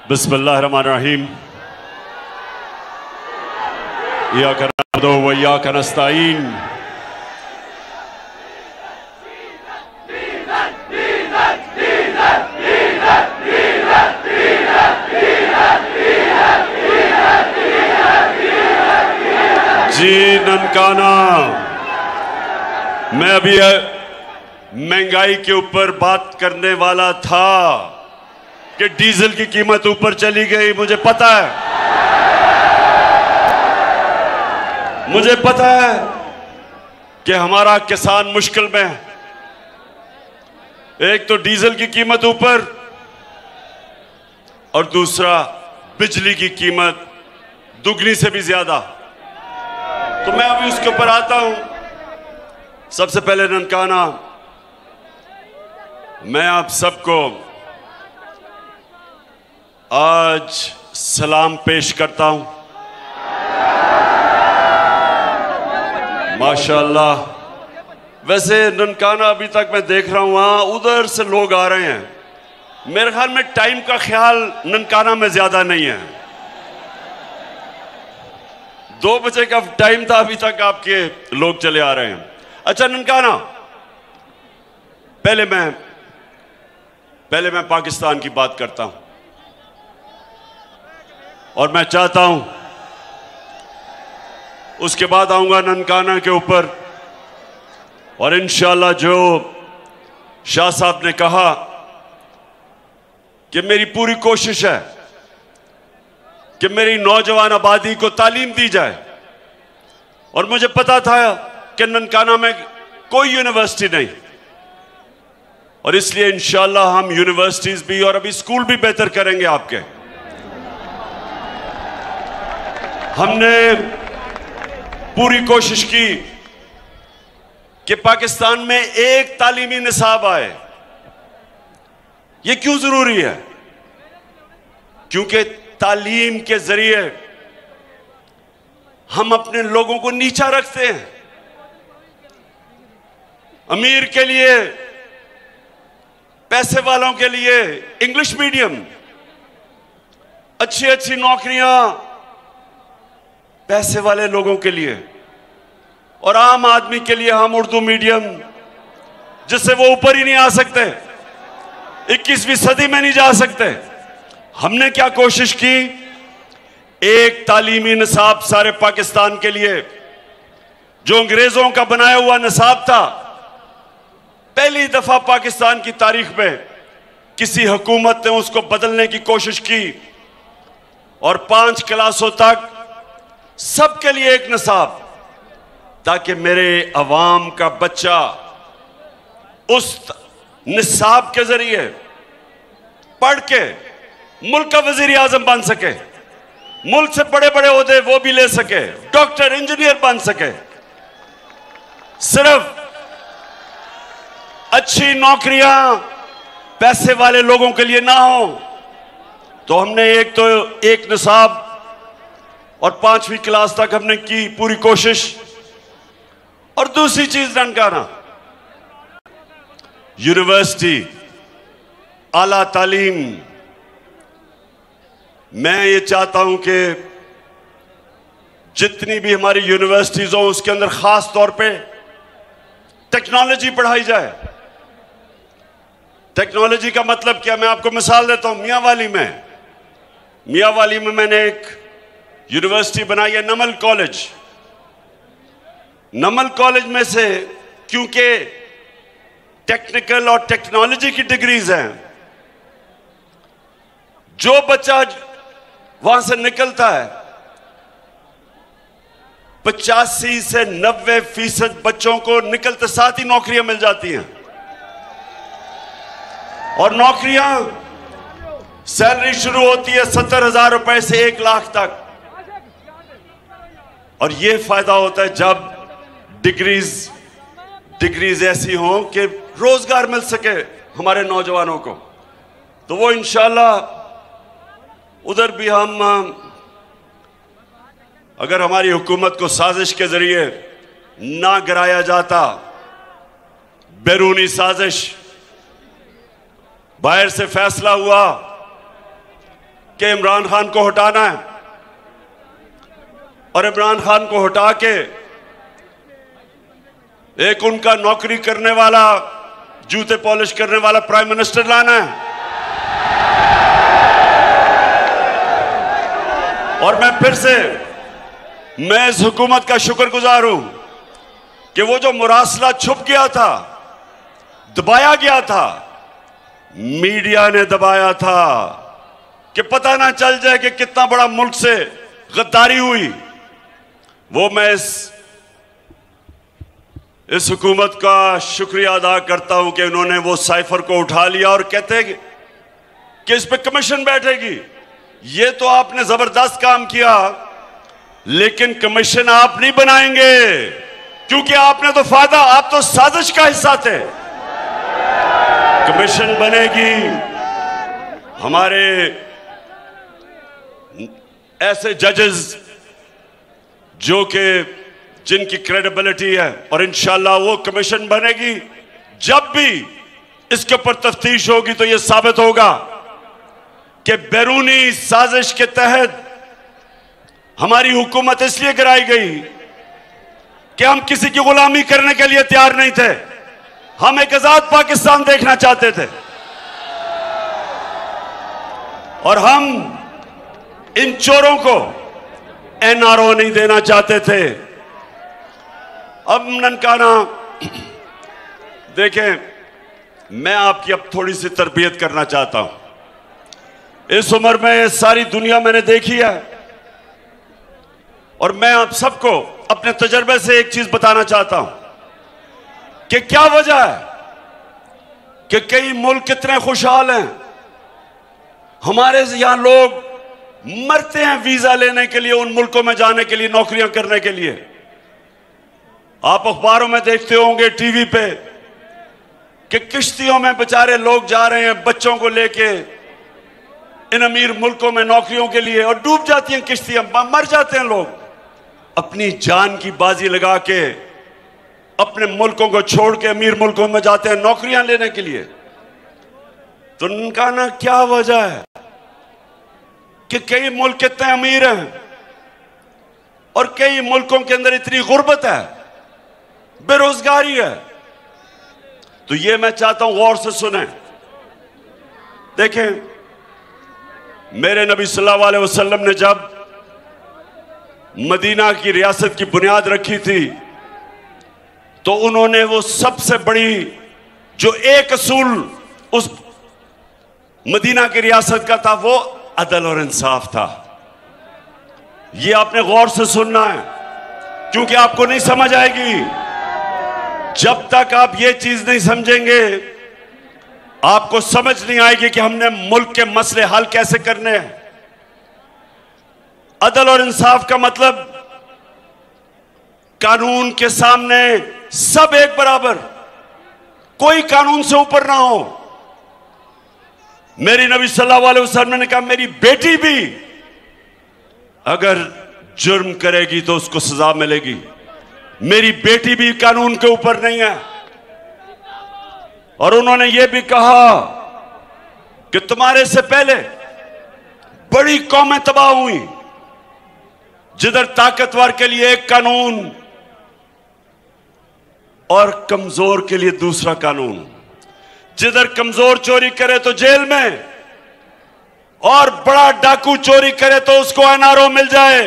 बिस्मिल्लाहिर्रहमानिर्रहीम। इय्याका नअबुदु व इय्याका नस्तईन। जी ननकाना, मैं अभी महंगाई के ऊपर बात करने वाला था कि डीजल की कीमत ऊपर चली गई। मुझे पता है कि हमारा किसान मुश्किल में है। एक तो डीजल की कीमत ऊपर और दूसरा बिजली की कीमत दुगनी से भी ज्यादा। तो मैं अभी उसके ऊपर आता हूं। सबसे पहले ननकाना, मैं आप सबको आज सलाम पेश करता हूं। माशाअल्लाह। वैसे ननकाना अभी तक मैं देख रहा हूं वहां उधर से लोग आ रहे हैं। मेरे ख्याल में टाइम का ख्याल ननकाना में ज्यादा नहीं है। 2 बजे का टाइम था, अभी तक आपके लोग चले आ रहे हैं। अच्छा ननकाना, पहले मैं पाकिस्तान की बात करता हूं और मैं चाहता हूं उसके बाद आऊंगा ननकाना के ऊपर। और इंशाअल्लाह जो शाह साहब ने कहा कि मेरी पूरी कोशिश है कि मेरी नौजवान आबादी को तालीम दी जाए। और मुझे पता था कि ननकाना में कोई यूनिवर्सिटी नहीं, और इसलिए इंशाअल्लाह हम यूनिवर्सिटीज भी और अभी स्कूल भी बेहतर करेंगे आपके। हमने पूरी कोशिश की कि पाकिस्तान में एक तालीमी निसाब आए। यह क्यों जरूरी है? क्योंकि तालीम के जरिए हम अपने लोगों को नीचा रखते हैं। अमीर के लिए, पैसे वालों के लिए इंग्लिश मीडियम, अच्छी अच्छी नौकरियां पैसे वाले लोगों के लिए, और आम आदमी के लिए हम उर्दू मीडियम, जिससे वो ऊपर ही नहीं आ सकते, 21वीं सदी में नहीं जा सकते। हमने क्या कोशिश की? एक तालीमी निसाब सारे पाकिस्तान के लिए, जो अंग्रेजों का बनाया हुआ निसाब था। पहली दफा पाकिस्तान की तारीख में किसी हुकूमत ने उसको बदलने की कोशिश की और 5 क्लासों तक सबके लिए एक निसाब, ताकि मेरे अवाम का बच्चा उस निसाब के जरिए पढ़ के मुल्क का वजीर आजम बन सके, मुल्क से बड़े बड़े ओहदे वो भी ले सके, डॉक्टर इंजीनियर बन सके। सिर्फ अच्छी नौकरियां पैसे वाले लोगों के लिए ना हो। तो हमने एक निसाब और 5वीं क्लास तक हमने की पूरी कोशिश। और दूसरी चीज ननकाना, यूनिवर्सिटी, आला तालीम। मैं ये चाहता हूं कि जितनी भी हमारी यूनिवर्सिटीज हो उसके अंदर खास तौर पे टेक्नोलॉजी पढ़ाई जाए। टेक्नोलॉजी का मतलब क्या? मैं आपको मिसाल देता हूं। मियांवाली में मैंने एक यूनिवर्सिटी बनाई है, नमल कॉलेज। नमल कॉलेज में से, क्योंकि टेक्निकल और टेक्नोलॉजी की डिग्रीज हैं, जो बच्चा वहां से निकलता है 85 से 90% बच्चों को निकलते साथ ही नौकरियां मिल जाती हैं। और नौकरियां, सैलरी शुरू होती है 70,000 रुपए से 1 लाख तक। और यह फायदा होता है जब डिग्रीज ऐसी हों कि रोजगार मिल सके हमारे नौजवानों को। तो वो इंशाल्लाह उधर भी हम, अगर हमारी हुकूमत को साजिश के जरिए ना गिराया जाता, बैरूनी साजिश, बाहर से फैसला हुआ कि इमरान खान को हटाना है और इमरान खान को हटा के एक उनका नौकरी करने वाला, जूते पॉलिश करने वाला प्राइम मिनिस्टर लाना है। और मैं फिर से इस हुकूमत का शुक्रगुजार हूं कि वो जो मुरासला छुप गया था, दबाया गया था, मीडिया ने दबाया था कि पता ना चल जाए कि कितना बड़ा मुल्क से गद्दारी हुई, वो मैं इस हुकूमत का शुक्रिया अदा करता हूं कि उन्होंने वो साइफर को उठा लिया और कहते हैं कि इस पे कमीशन बैठेगी। ये तो आपने जबरदस्त काम किया, लेकिन कमीशन आप नहीं बनाएंगे, क्योंकि आपने तो फायदा, आप तो साजिश का हिस्सा थे। कमीशन बनेगी हमारे ऐसे जजेस जो कि जिनकी क्रेडिबिलिटी है, और इंशाल्लाह वो कमीशन बनेगी। जब भी इसके ऊपर तफ्तीश होगी तो यह साबित होगा कि बैरूनी साजिश के तहत हमारी हुकूमत इसलिए गिराई गई कि हम किसी की गुलामी करने के लिए तैयार नहीं थे। हम एक आजाद पाकिस्तान देखना चाहते थे और हम इन चोरों को एनआरओ नहीं देना चाहते थे। अब ननकाना देखें, मैं आपकी अब थोड़ी सी तरबियत करना चाहता हूं। इस उम्र में सारी दुनिया मैंने देखी है और मैं आप सबको अपने तजर्बे से एक चीज बताना चाहता हूं कि क्या वजह है कि कई मुल्क कितने खुशहाल हैं, हमारे यहां लोग मरते हैं वीजा लेने के लिए, उन मुल्कों में जाने के लिए, नौकरियां करने के लिए। आप अखबारों में देखते होंगे, टीवी पे, कि किश्तियों में बेचारे लोग जा रहे हैं बच्चों को लेके इन अमीर मुल्कों में नौकरियों के लिए, और डूब जाती हैं किश्तियां, मर जाते हैं लोग। अपनी जान की बाजी लगा के अपने मुल्कों को छोड़ के अमीर मुल्कों में जाते हैं नौकरियां लेने के लिए। तो उनका ना क्या वजह है कि कई मुल्क कितने अमीर हैं और कई मुल्कों के अंदर इतनी गुर्बत है, बेरोजगारी है। तो ये मैं चाहता हूं गौर से सुने। देखें, मेरे नबी सल्लल्लाहु अलैहि वसल्लम ने जब मदीना की रियासत की बुनियाद रखी थी तो उन्होंने वो सबसे बड़ी जो एक असूल उस मदीना की रियासत का था, वो अदल और इंसाफ था। ये आपने गौर से सुनना है, क्योंकि आपको नहीं समझ आएगी जब तक आप ये चीज नहीं समझेंगे। आपको समझ नहीं आएगी कि हमने मुल्क के मसले हल कैसे करने हैं। अदल और इंसाफ का मतलब कानून के सामने सब एक बराबर, कोई कानून से ऊपर ना हो। मेरी नबी सल्लल्लाहु अलैहि वसल्लम ने कहा, मेरी बेटी भी अगर जुर्म करेगी तो उसको सजा मिलेगी, मेरी बेटी भी कानून के ऊपर नहीं है। और उन्होंने यह भी कहा कि तुम्हारे से पहले बड़ी कौमें तबाह हुई, जिधर ताकतवर के लिए एक कानून और कमजोर के लिए दूसरा कानून, जिधर कमजोर चोरी करे तो जेल में और बड़ा डाकू चोरी करे तो उसको एनआरओ मिल जाए।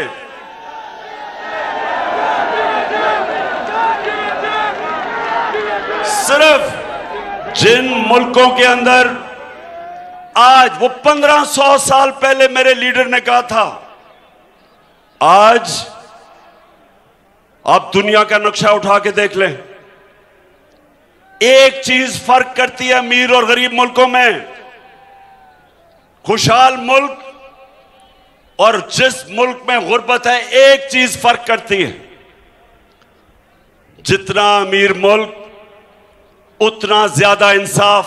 सिर्फ जिन मुल्कों के अंदर आज, वो 1500 साल पहले मेरे लीडर ने कहा था, आज आप दुनिया का नक्शा उठा के देख लें, एक चीज फर्क करती है अमीर और गरीब मुल्कों में। खुशहाल मुल्क और जिस मुल्क में गुर्बत है, एक चीज फर्क करती है, जितना अमीर मुल्क उतना ज्यादा इंसाफ,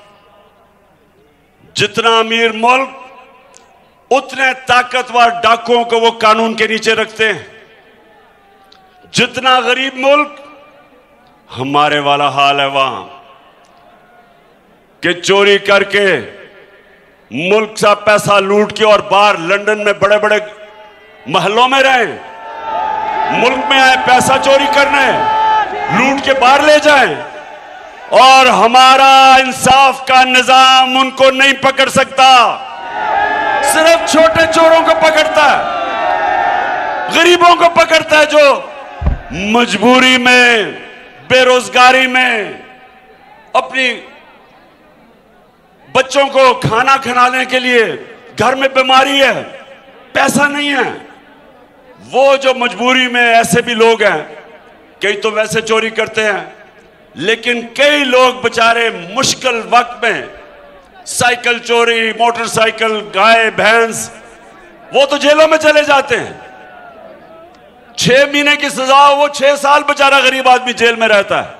जितना अमीर मुल्क उतने ताकतवर डाकुओं को वो कानून के नीचे रखते हैं, जितना गरीब मुल्क, हमारे वाला हाल है वहां कि चोरी करके मुल्क का पैसा लूट के और बाहर लंदन में बड़े बड़े महलों में रहे, मुल्क में आए पैसा चोरी करने, लूट के बाहर ले जाएं, और हमारा इंसाफ का निजाम उनको नहीं पकड़ सकता, सिर्फ छोटे चोरों को पकड़ता है, गरीबों को पकड़ता है जो मजबूरी में, बेरोजगारी में अपनी बच्चों को खाना खिलाने के लिए, घर में बीमारी है, पैसा नहीं है, वो जो मजबूरी में, ऐसे भी लोग हैं, कई तो वैसे चोरी करते हैं, लेकिन कई लोग बेचारे मुश्किल वक्त में साइकिल चोरी, मोटरसाइकिल, गाय भैंस, वो तो जेलों में चले जाते हैं। 6 महीने की सजा, वो 6 साल बेचारा गरीब आदमी जेल में रहता है।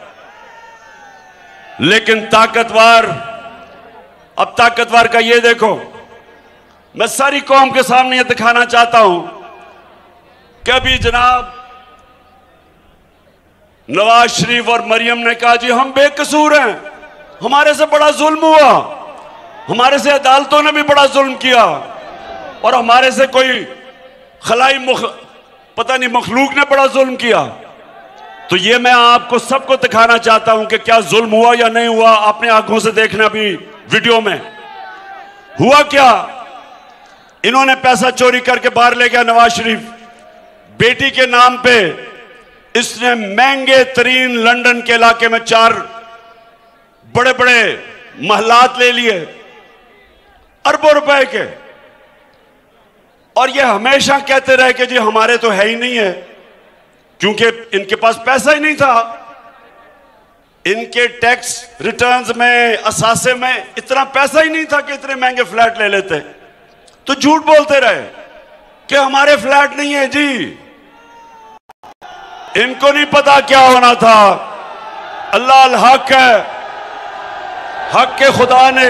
लेकिन ताकतवर, अब ताकतवर का ये देखो, मैं सारी कौम के सामने ये दिखाना चाहता हूं कि अभी जनाब नवाज शरीफ और मरियम ने कहा जी हम बेकसूर हैं, हमारे से बड़ा जुल्म हुआ, हमारे से अदालतों ने भी बड़ा जुल्म किया, और हमारे से कोई खलाई पता नहीं मखलूक ने बड़ा जुल्म किया। तो ये मैं आपको सबको दिखाना चाहता हूं कि क्या जुल्म हुआ या नहीं हुआ, अपने आंखों से देखना भी वीडियो में। हुआ क्या, इन्होंने पैसा चोरी करके बाहर ले गया नवाज शरीफ, बेटी के नाम पे इसने महंगे तरीन लंदन के इलाके में 4 बड़े बड़े महलात ले लिए, अरबों रुपए के, और ये हमेशा कहते रहे कि जी हमारे तो है ही नहीं है, क्योंकि इनके पास पैसा ही नहीं था, इनके टैक्स रिटर्न्स में, असासे में इतना पैसा ही नहीं था कि इतने महंगे फ्लैट ले लेते। तो झूठ बोलते रहे कि हमारे फ्लैट नहीं है जी, इनको नहीं पता क्या होना था। अल्लाह अल हक है, हक के खुदा ने,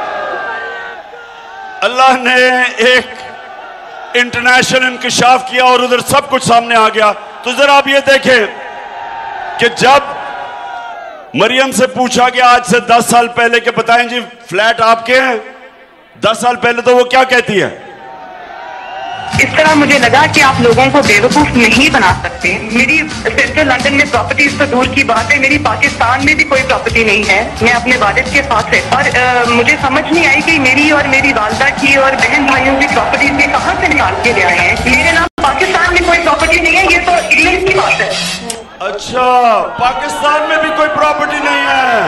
अल्लाह ने एक इंटरनेशनल इंकशाफ किया और उधर सब कुछ सामने आ गया। तो जरा आप ये देखें कि जब मरियम से पूछा गया आज से 10 साल पहले के बताएं जी फ्लैट आपके हैं, 10 साल पहले तो वो क्या कहती है, इस तरह मुझे लगा कि आप लोगों को बेवकूफ नहीं बना सकते। मेरी सेंट्रल लंदन में प्रॉपर्टीज तो दूर की बात है, मेरी पाकिस्तान में भी कोई प्रॉपर्टी नहीं है, मैं अपने वालिद के पास है। और मुझे समझ नहीं आई कि मेरी और मेरी वालदा की और बहन भाइयों की प्रॉपर्टीज ये कहाँ से निकाल के ले आए हैं। मेरे नाम पाकिस्तान में कोई प्रॉपर्टी नहीं है, ये तो इंग्लैंड की बात है। अच्छा, पाकिस्तान में भी कोई प्रॉपर्टी नहीं है।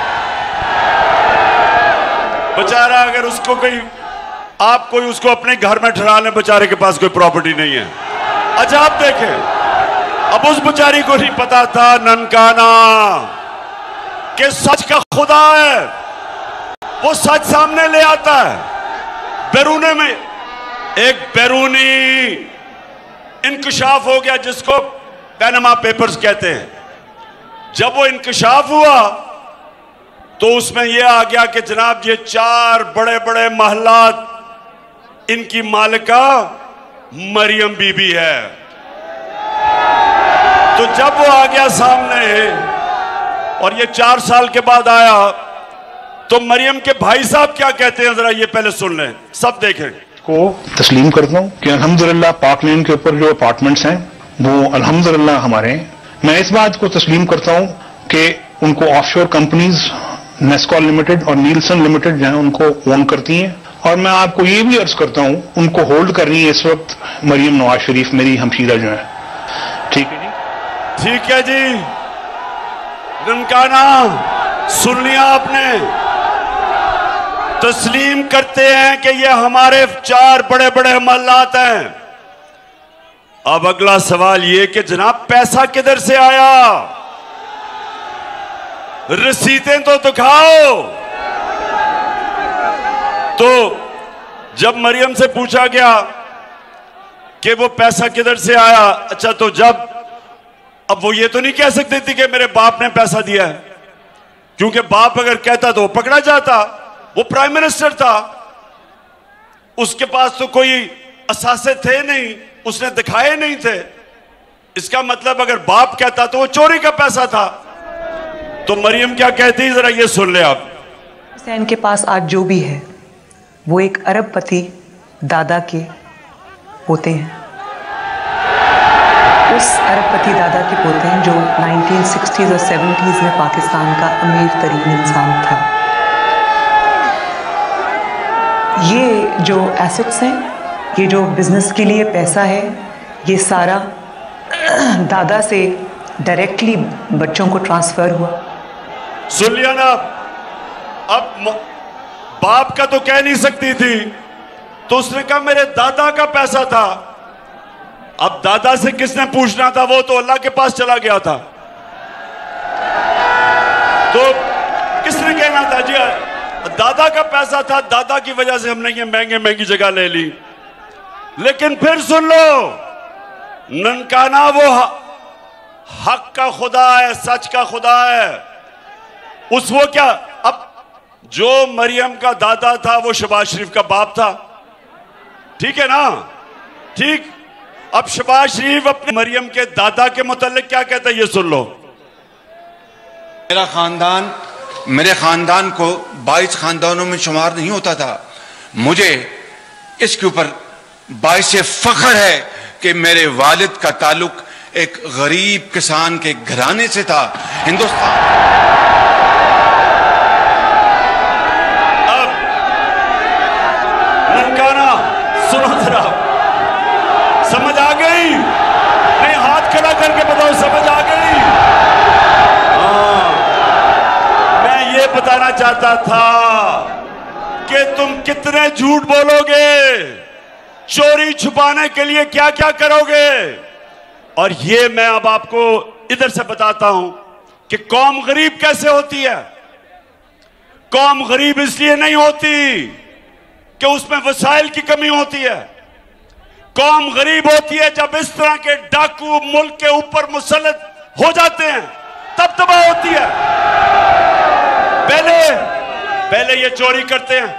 बेचारा अगर उसको कोई, आप कोई उसको अपने घर में ठहरा लें, बेचारे के पास कोई प्रॉपर्टी नहीं है। अच्छा आप देखें, अब उस बेचारी को नहीं पता था ननकाना कि सच का खुदा है, वो सच सामने ले आता है। बैरूने में एक बैरूनी इंकशाफ हो गया जिसको पैनामा पेपर्स कहते हैं। जब वो इंकशाफ हुआ तो उसमें यह आ गया कि जनाब ये 4 बड़े बड़े महलात इनकी मालिका मरियम बीबी है। तो जब वो आ गया सामने और ये 4 साल के बाद आया तो मरियम के भाई साहब क्या कहते हैं, जरा ये पहले सुन लें, सब देखें। को तस्लीम करता हूँ कि अल्हम्दुलिल्लाह पाक लेन के ऊपर जो अपार्टमेंट्स हैं वो अल्हम्दुलिल्लाह हमारे हैं। मैं इस बात को तस्लीम करता हूँ कि उनको ऑफशोर कंपनीज नेस्कॉल लिमिटेड और नीलसन लिमिटेड जो है उनको ओन करती हैं, और मैं आपको ये भी अर्ज करता हूँ उनको होल्ड कर रही है इस वक्त मरियम नवाज शरीफ, मेरी हमशीरा जो है। ठीक है जी, ठीक है जी, ननकाना सुन लिया आपने। तस्लीम करते हैं कि ये हमारे 4 बड़े बड़े महलात हैं। अब अगला सवाल ये कि जनाब पैसा किधर से आया, रसीदें तो दिखाओ। तो जब मरियम से पूछा गया कि वो पैसा किधर से आया, अच्छा तो जब, अब वो ये तो नहीं कह सकती थी कि मेरे बाप ने पैसा दिया है, क्योंकि बाप अगर कहता तो वो पकड़ा जाता, वो प्राइम मिनिस्टर था, उसके पास तो कोई असासे थे नहीं, उसने दिखाए नहीं थे। इसका मतलब अगर बाप कहता तो वो चोरी का पैसा था। तो मरियम क्या कहती, जरा ये सुन ले आप। हुसैन के पास आज जो भी है वो एक अरबपति दादा के पोते हैं। उस अरबपति दादा के पोते हैं जो 1960s और 70s में पाकिस्तान का अमीर तरीन इंसान था। ये जो एसेट्स हैं, ये जो बिजनेस के लिए पैसा है, ये सारा दादा से डायरेक्टली बच्चों को ट्रांसफर हुआ। सुन लिया ना? अब बाप का तो कह नहीं सकती थी, तो उसने कहा मेरे दादा का पैसा था। अब दादा से किसने पूछना था? वो तो अल्लाह के पास चला गया था। तो किसने कहना था जी दादा का पैसा था, दादा की वजह से हमने ये महंगी महंगी जगह ले ली। लेकिन फिर सुन लो, ननकाना वो हक का खुदा है, सच का खुदा है। वो क्या, अब जो मरियम का दादा था वो शहबाज शरीफ का बाप था, ठीक है ना? ठीक। अब शहबाज शरीफ अपने मरियम के दादा के मुतालिक क्या कहता है, ये सुन लो। मेरे खानदान को 22 खानदानों में शुमार नहीं होता था। मुझे इसके ऊपर बाइसे फख्र है कि मेरे वालिद का ताल्लुक एक गरीब किसान के घराने से था। हिंदुस्तान अब ननकाना सुनो जरा, समझ आ गई? नहीं, हाथ खड़ा करके बताओ, समझ आ गई? हाँ, मैं ये बताना चाहता था कि तुम कितने झूठ बोलोगे, चोरी छुपाने के लिए क्या क्या करोगे। और ये मैं अब आपको इधर से बताता हूं कि कौम गरीब कैसे होती है। कौम गरीब इसलिए नहीं होती कि उसमें वसाइल की कमी होती है। कौम गरीब होती है जब इस तरह के डाकू मुल्क के ऊपर मुसल्लत हो जाते हैं, तब तबाह होती है। पहले ये चोरी करते हैं,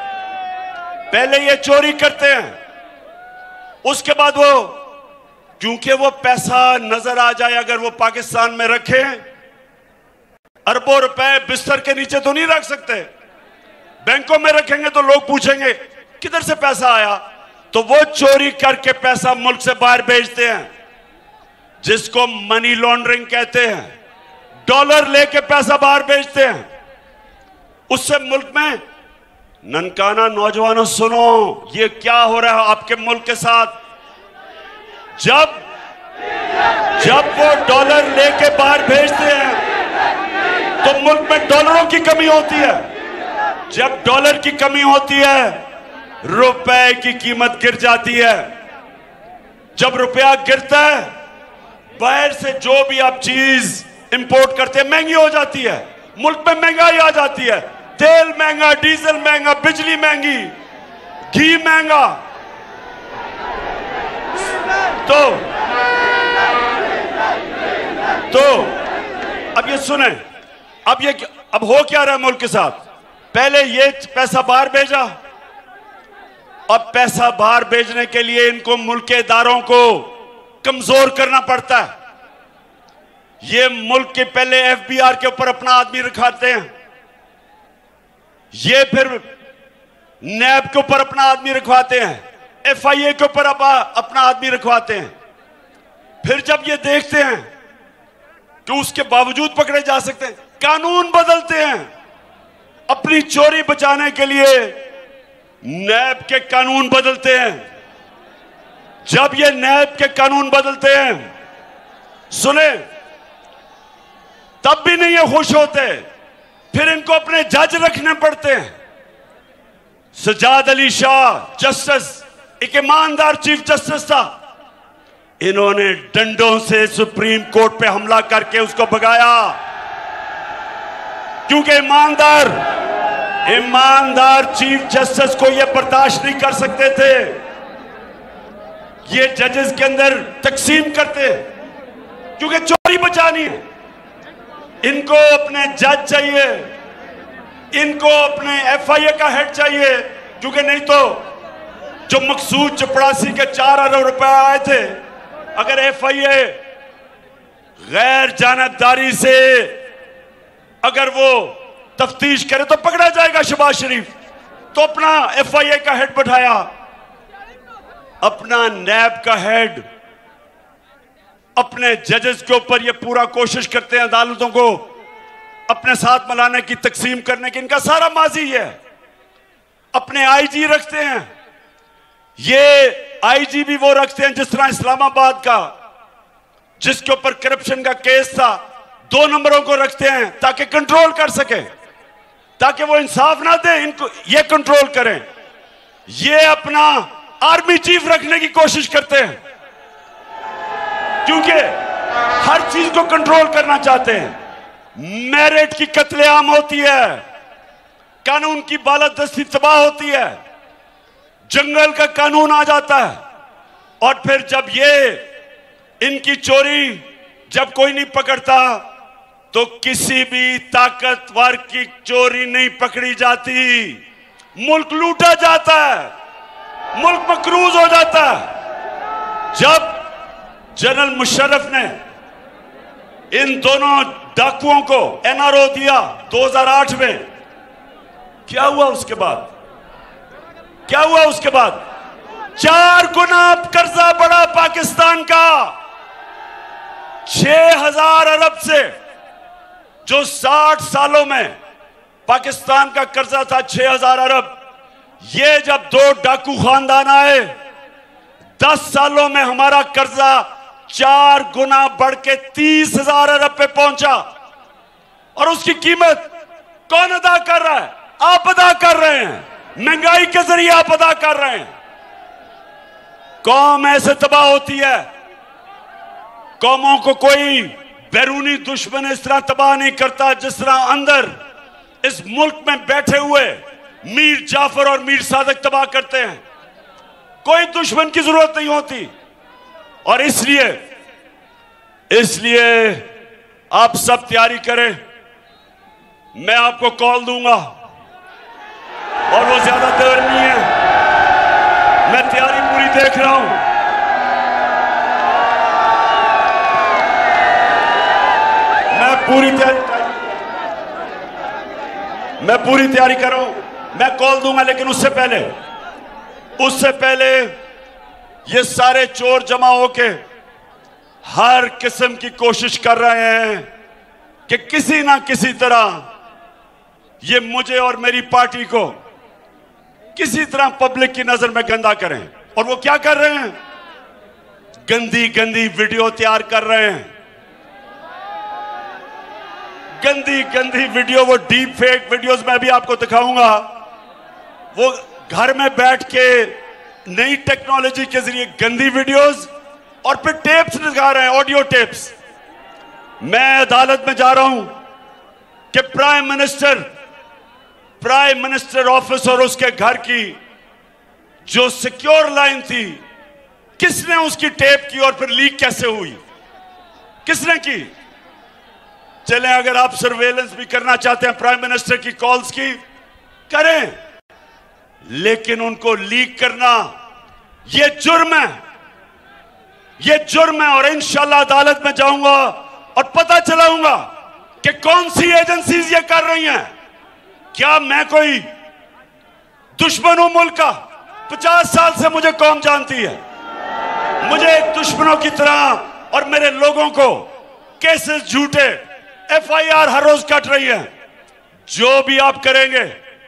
उसके बाद वो, क्योंकि वो पैसा नजर आ जाए, अगर वो पाकिस्तान में रखें, अरबों रुपए बिस्तर के नीचे तो नहीं रख सकते। बैंकों में रखेंगे तो लोग पूछेंगे किधर से पैसा आया, तो वो चोरी करके पैसा मुल्क से बाहर भेजते हैं, जिसको मनी लॉन्ड्रिंग कहते हैं। डॉलर लेके पैसा बाहर भेजते हैं। उससे मुल्क में, ननकाना नौजवानों सुनो, ये क्या हो रहा है आपके मुल्क के साथ। जब वो डॉलर लेके बाहर भेजते हैं तो मुल्क में डॉलरों की कमी होती है। जब डॉलर की कमी होती है, रुपए की कीमत गिर जाती है। जब रुपया गिरता है, बाहर से जो भी आप चीज इंपोर्ट करते हैं महंगी हो जाती है। मुल्क में महंगाई आ जाती है। तेल महंगा, डीजल महंगा, बिजली महंगी, घी महंगा। तो अब ये सुने, अब हो क्या रहा है मुल्क के साथ। पहले ये पैसा बाहर भेजा, अब पैसा बाहर भेजने के लिए इनको मुल्क के इदारों को कमजोर करना पड़ता है। ये मुल्क के पहले एफबीआर के ऊपर अपना आदमी रखाते हैं, ये फिर नैब के ऊपर अपना आदमी रखवाते हैं, एफआईए के ऊपर अपना आदमी रखवाते हैं। फिर जब ये देखते हैं कि उसके बावजूद पकड़े जा सकते हैं, कानून बदलते हैं अपनी चोरी बचाने के लिए। नैब के कानून बदलते हैं। जब ये नैब के कानून बदलते हैं, सुने, तब भी नहीं ये खुश होते, फिर इनको अपने जज रखने पड़ते हैं। सजाद अली शाह जस्टिस, एक ईमानदार चीफ जस्टिस था, इन्होंने डंडों से सुप्रीम कोर्ट पे हमला करके उसको भगाया, क्योंकि ईमानदार चीफ जस्टिस को यह बर्दाश्त नहीं कर सकते थे ये जजेस के अंदर तकसीम करते, क्योंकि चोरी बचानी है। इनको अपने जज चाहिए, इनको अपने एफआईए का हेड चाहिए, क्योंकि नहीं तो जो मकसूद चपड़ासी के 4 अरब रुपए आए थे, अगर एफआईए गैर जानबदारी से अगर वो तफ्तीश करे तो पकड़ा जाएगा शहबाज शरीफ। तो अपना FIA का हेड बैठाया, अपना नैब का हेड, अपने जजेस के ऊपर ये पूरा कोशिश करते हैं अदालतों को अपने साथ मिलाने की, तकसीम करने की। इनका सारा माजी है। अपने IG रखते हैं, ये IG भी वो रखते हैं जिस तरह इस्लामाबाद का, जिसके ऊपर करप्शन का केस था, 2 नंबरों को रखते हैं ताकि कंट्रोल कर सके, ताकि वो इंसाफ ना दे, इनको ये कंट्रोल करें। ये अपना आर्मी चीफ रखने की कोशिश करते हैं क्योंकि हर चीज को कंट्रोल करना चाहते हैं। मेरिट की कत्लेआम होती है, कानून की बालादस्ती तबाह होती है, जंगल का कानून आ जाता है, और फिर जब ये इनकी चोरी जब कोई नहीं पकड़ता तो किसी भी ताकतवर की चोरी नहीं पकड़ी जाती, मुल्क लूटा जाता है, मुल्क मकरूज हो जाता है। जब जनरल मुशर्रफ ने इन दोनों डाकुओं को NRO दिया 2008 में, क्या हुआ उसके बाद? क्या हुआ उसके बाद? 4 गुना कर्जा बढ़ा पाकिस्तान का, 6,000 अरब से, जो 60 सालों में पाकिस्तान का कर्जा था 6,000 अरब, ये जब 2 डाकू खानदान आए, 10 सालों में हमारा कर्जा 4 गुना बढ़ के 30,000 अरब पे पहुंचा। और उसकी कीमत कौन अदा कर रहा है? आप अदा कर रहे हैं, महंगाई के जरिए आप अदा कर रहे हैं। कौम ऐसे तबाह होती है, कौमों को कोई बैरूनी दुश्मन इस तरह तबाह नहीं करता जिस तरह अंदर इस मुल्क में बैठे हुए मीर जाफर और मीर सादक तबाह करते हैं। कोई दुश्मन की जरूरत नहीं होती। और इसलिए आप सब तैयारी करें, मैं आपको कॉल दूंगा और वो ज्यादा देर नहीं है, मैं तैयारी पूरी देख रहा हूं। मैं पूरी तैयारी कर रहा हूं, मैं कॉल दूंगा। लेकिन उससे पहले ये सारे चोर जमा होके हर किस्म की कोशिश कर रहे हैं कि किसी ना किसी तरह ये मुझे और मेरी पार्टी को किसी तरह पब्लिक की नजर में गंदा करें। और वो क्या कर रहे हैं? गंदी गंदी वीडियो तैयार कर रहे हैं, गंदी गंदी वीडियो, वो डीप फेक वीडियोस मैं भी आपको दिखाऊंगा। वो घर में बैठ के नई टेक्नोलॉजी के जरिए गंदी वीडियोस और फिर टेप्स दिखा रहे हैं, ऑडियो टेप्स। मैं अदालत में जा रहा हूं कि प्राइम मिनिस्टर ऑफिस और उसके घर की जो सिक्योर लाइन थी, किसने उसकी टेप की और फिर लीक कैसे हुई, किसने की? चलें, अगर आप सर्वेलेंस भी करना चाहते हैं प्राइम मिनिस्टर की कॉल्स की, करें, लेकिन उनको लीक करना यह जुर्म है, यह जुर्म है। और इंशाल्लाह अदालत में जाऊंगा और पता चलाऊंगा कि कौन सी एजेंसीज ये कर रही हैं। क्या मैं कोई दुश्मन हूं मुल्क का? 50 साल से मुझे कौम जानती है, मुझे दुश्मनों की तरह और मेरे लोगों को केसेस झूठे, FIR हर रोज कट रही है। जो भी आप करेंगे,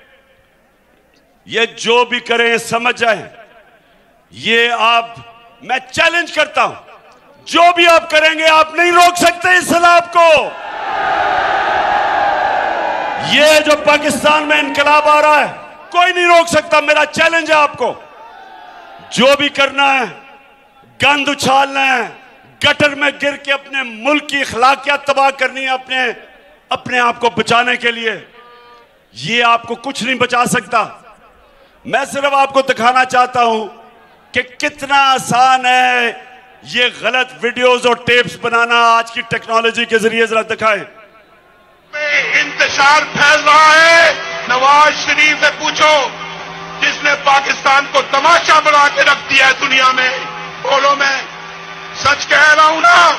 ये जो भी करें समझ जाएं, ये आप, मैं चैलेंज करता हूं, जो भी आप करेंगे आप नहीं रोक सकते इस सलाब को। ये जो पाकिस्तान में इनकलाब आ रहा है, कोई नहीं रोक सकता। मेरा चैलेंज है आपको, जो भी करना है, गंद उछालना है, गटर में गिर के अपने मुल्क की अखलाकियात तबाह करनी है अपने आप को बचाने के लिए, ये आपको कुछ नहीं बचा सकता। मैं सिर्फ आपको दिखाना चाहता हूं कि कितना आसान है ये गलत वीडियोस और टेप्स बनाना आज की टेक्नोलॉजी के जरिए। जरा दिखाएं। इंतशार फैल रहा है। नवाज शरीफ से पूछो, जिसने पाकिस्तान को तमाशा बना के रख दिया है दुनिया में। बोलो, मैं सच कह रहा हूं ना?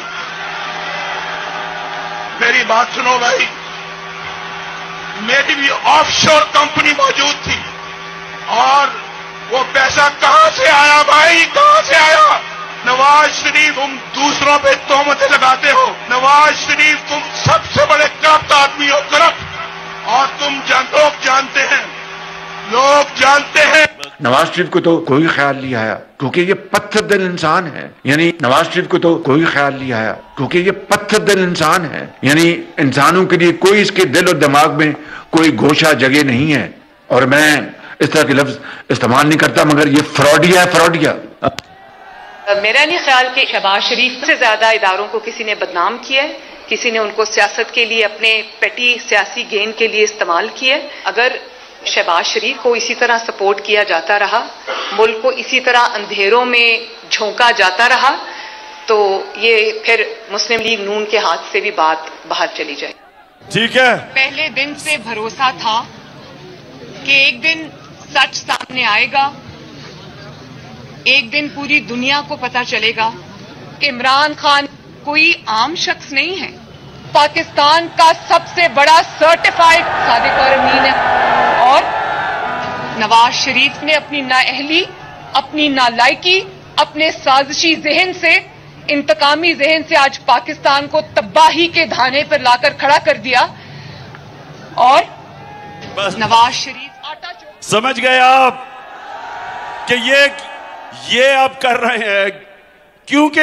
मेरी बात सुनो भाई, मेरी भी ऑफशोर कंपनी मौजूद थी, और वो पैसा कहां से आया भाई, कहां से आया? नवाज शरीफ, तुम दूसरों पे तोहमतें लगाते हो। नवाज शरीफ, तुम सबसे बड़े करप्ट आदमी हो, करप्ट। और लोग जानते हैं, लोग जानते हैं। नवाज शरीफ को तो कोई ख्याल नहीं आया क्योंकि ये पत्थर दिल इंसान है। यानी नवाज शरीफ को तो कोई ख्याल नहीं आया क्योंकि ये पत्थर दिल इंसान है। यानी इंसानों के लिए कोई इसके दिल और दिमाग में कोई गोशा जगह नहीं है। और मैं इस तरह के लफ्ज इस्तेमाल नहीं करता, मगर ये फ्रॉडिया है, फ्रॉडिया। मेरा नहीं ख्याल कि शहबाज शरीफ से ज्यादा इदारों को किसी ने बदनाम किया है, किसी ने उनको सियासत के लिए अपने पेटी सियासी गेन के लिए इस्तेमाल किया है। अगर शहबाज शरीफ को इसी तरह सपोर्ट किया जाता रहा, मुल्क को इसी तरह अंधेरों में झोंका जाता रहा, तो ये फिर मुस्लिम लीग नून के हाथ से भी बात बाहर चली जाए। ठीक है, पहले दिन से भरोसा था कि एक दिन सच सामने आएगा, एक दिन पूरी दुनिया को पता चलेगा कि इमरान खान कोई आम शख्स नहीं है, पाकिस्तान का सबसे बड़ा सर्टिफाइड सादिक और अमीन है। और नवाज शरीफ ने अपनी नाअहली, अपनी नालायकी, अपने साजिशी जहन से, इंतकामी जहन से आज पाकिस्तान को तबाही के धाने पर लाकर खड़ा कर दिया। और नवाज शरीफ आटा समझ गए आप कि ये आप कर रहे हैं क्योंकि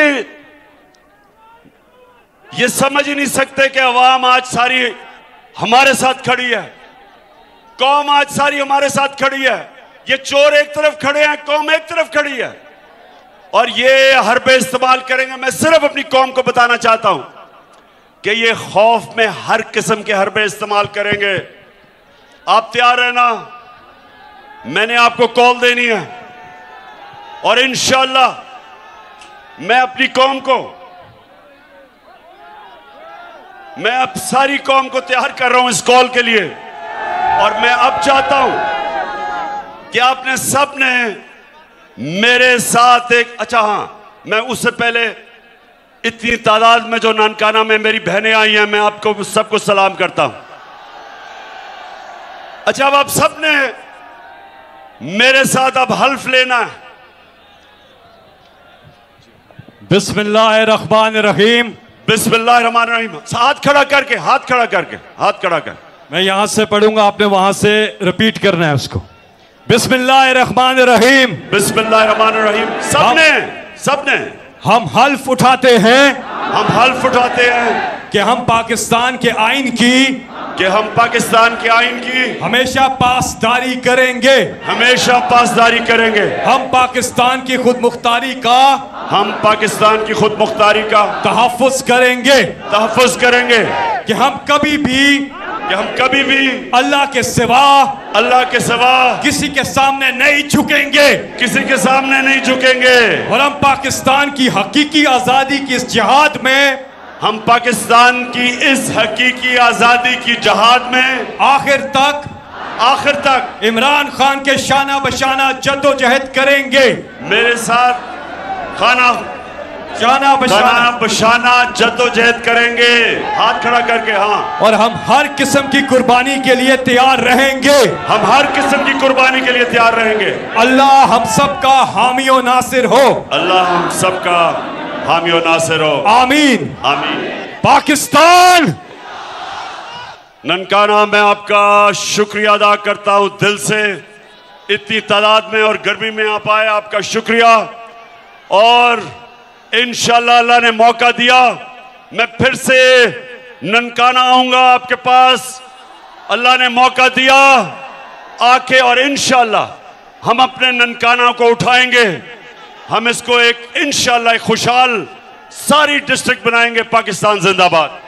ये समझ ही नहीं सकते कि अवाम आज सारी हमारे साथ खड़ी है, कौम आज सारी हमारे साथ खड़ी है। ये चोर एक तरफ खड़े हैं, कौम एक तरफ खड़ी है, और ये हरबे इस्तेमाल करेंगे। मैं सिर्फ अपनी कौम को बताना चाहता हूं कि ये खौफ में हर किस्म के हरबे इस्तेमाल करेंगे। आप तैयार रहना, मैंने आपको कॉल देनी है और इंशाअल्लाह मैं अपनी कौम को, मैं अब सारी कौम को तैयार कर रहा हूं इस कॉल के लिए। और मैं अब चाहता हूं कि आपने सब ने मेरे साथ एक, अच्छा हाँ, मैं उससे पहले इतनी तादाद में जो नानकाना में मेरी बहनें आई हैं, मैं आपको सबको सलाम करता हूं। अच्छा, अब आप सब ने मेरे साथ अब हल्फ लेना है। बिस्मिल्लाहिर्रहमानिर्रहीम। बिस्मिल्लाहिर्रहमानिर्रहीम। हाथ खड़ा करके, हाथ खड़ा करके, हाथ खड़ा कर। मैं यहां से पढ़ूंगा, आपने वहां से रिपीट करना है उसको। बिस्मिल्लाहिर्रहमानिर्रहीम। बिस्मिल्लाहिर्रहमानिर्रहीम। सबने हम हल्फ उठाते हैं, हम हल्फ उठाते हैं कि हम पाकिस्तान के आइन की, कि हम पाकिस्तान के आइन की हमेशा पासदारी करेंगे, हमेशा पासदारी करेंगे। हम पाकिस्तान की खुद मुख्तारी का, हम पाकिस्तान की खुद मुख्तारी का तहफ़्फ़ुज़ करेंगे, तहफ़्फ़ुज़ करेंगे। कि हम कभी भी अल्लाह के सिवा किसी के सामने नहीं झुकेंगे, किसी के सामने नहीं झुकेंगे। और हम पाकिस्तान की हकीकी आजादी की इस जिहाद में, हम पाकिस्तान की इस हकीकी आजादी की जहाद में आखिर तक इमरान खान के शाना बशाना जद्दोजहद करेंगे। मेरे साथ शाना बशाना जद्दोजहद करेंगे, हाथ खड़ा करके। हाँ, और हम हर किस्म की कुर्बानी के लिए तैयार रहेंगे, हम हर किस्म की कुर्बानी के लिए तैयार रहेंगे। अल्लाह हम सबका हामी और नासिर हो, अल्लाह हम सबका हामी और नासिर हो। आमीन, आमीन। पाकिस्तान। ननकाना, मैं आपका शुक्रिया अदा करता हूं दिल से, इतनी तादाद में और गर्मी में आप आए, आपका शुक्रिया। और इंशाअल्लाह अल्लाह ने मौका दिया, मैं फिर से ननकाना आऊंगा आपके पास। अल्लाह ने मौका दिया आके, और इंशाअल्लाह हम अपने ननकाना को उठाएंगे, हम इसको एक इंशाअल्लाह खुशहाल सारी डिस्ट्रिक्ट बनाएंगे। पाकिस्तान जिंदाबाद।